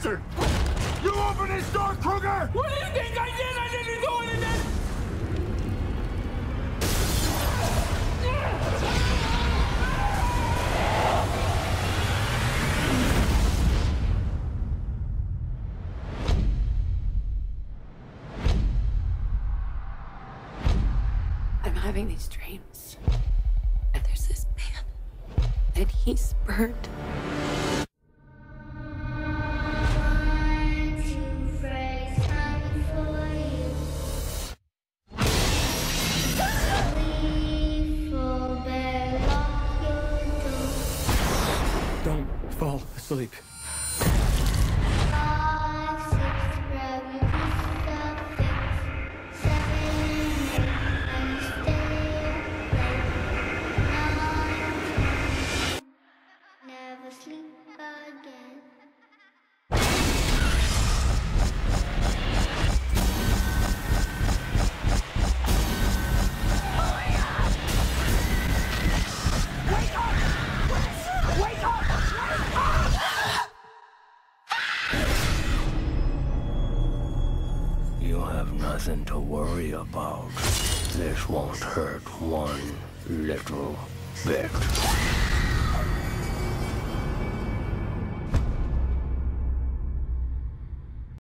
bastard! You open this door, Kruger! What do you think I did? I didn't do anything! I'm having these dreams. And there's this man. And he's burned. Don't fall asleep. You have nothing to worry about. This won't hurt one little bit.